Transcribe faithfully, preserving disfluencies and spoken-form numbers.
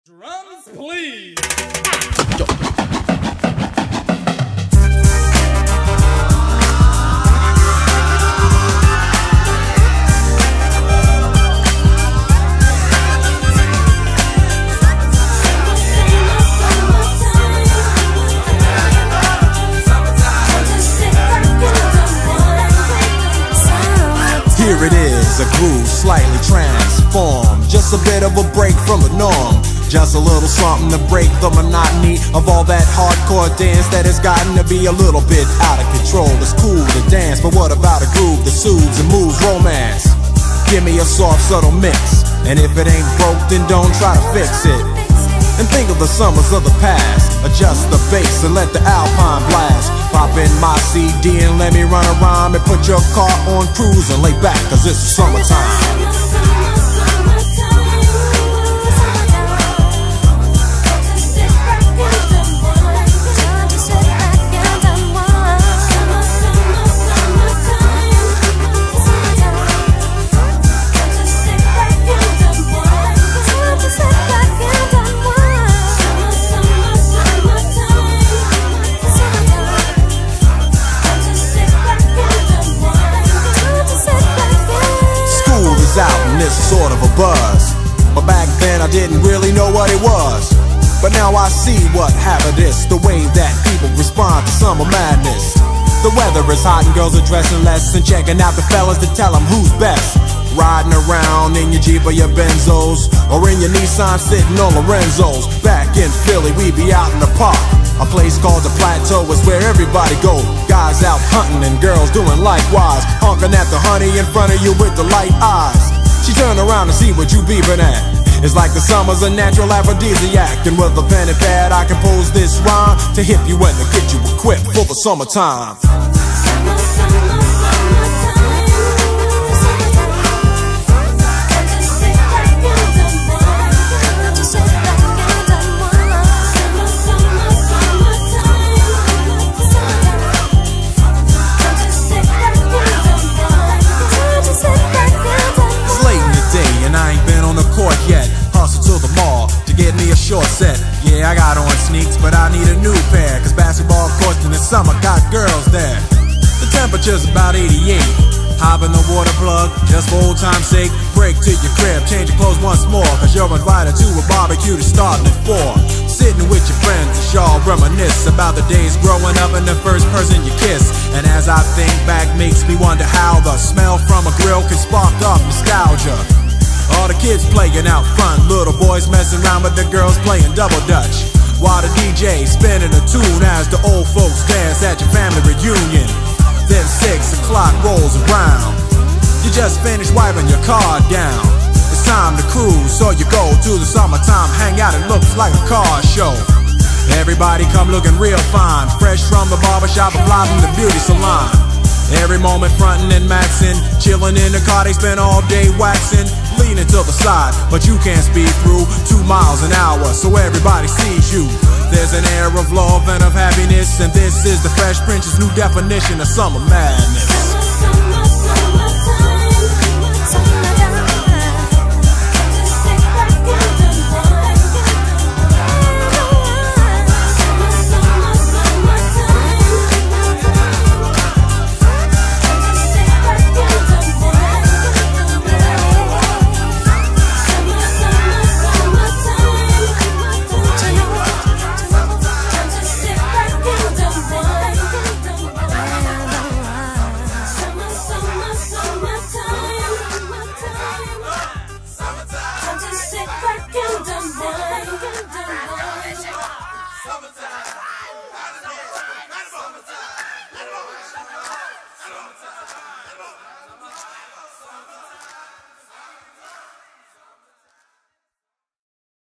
Drums, please. Here it is, a groove slightly transformed, just a bit of a break from the norm. Just a little something to break the monotony of all that hardcore dance that has gotten to be a little bit out of control. It's cool to dance, but what about a groove that soothes and moves romance? Give me a soft, subtle mix, and if it ain't broke, then don't try to fix it. And think of the summers of the past. Adjust the bass and let the Alpine blast. Pop in my C D and let me run a rhyme and put your car on cruise and lay back, cause it's summertime. Out and it's sort of a buzz, but back then I didn't really know what it was. But now I see what happened is the way that people respond to summer madness. The weather is hot and girls are dressing less and checking out the fellas to tell them who's best. Riding around in your Jeep or your Benzos, or in your Nissan sitting on Lorenzo's. Back in Philly we be out in the park. A place called the Plateau is where everybody go. Guys out hunting and girls doing likewise, honking at the honey in front of you with the light eyes. She turn around to see what you beeping at. It's like the summer's a natural aphrodisiac, and with a pen and pad I compose this rhyme to hip you and to get you equipped for the summertime. Yet, hustle to the mall to get me a short set. Yeah, I got on sneaks, but I need a new pair, cause basketball courts in the summer got girls there. The temperature's about eighty-eight. Hop in the water plug, just for old time's sake. Break to your crib, change your clothes once more, cause you're invited to a barbecue to starting at four. Sitting with your friends as y'all reminisce about the days growing up and the first person you kiss. And as I think back, makes me wonder how the smell from a grill can spark up nostalgia. All the kids playing out front, little boys messing around with the girls playing double dutch, while the D J spinning a tune as the old folks dance at your family reunion. Then six o'clock rolls around, you just finished wiping your car down. It's time to cruise, so you go to the summertime hangout. It looks like a car show. Everybody come looking real fine, fresh from the barbershop or fly from the beauty salon. Every moment frontin' and maxin', chillin' in the car, they spend all day waxin'. Leaning to the side, but you can't speed through two miles an hour, so everybody sees you. There's an air of love and of happiness, and this is the Fresh Prince's new definition of summer madness.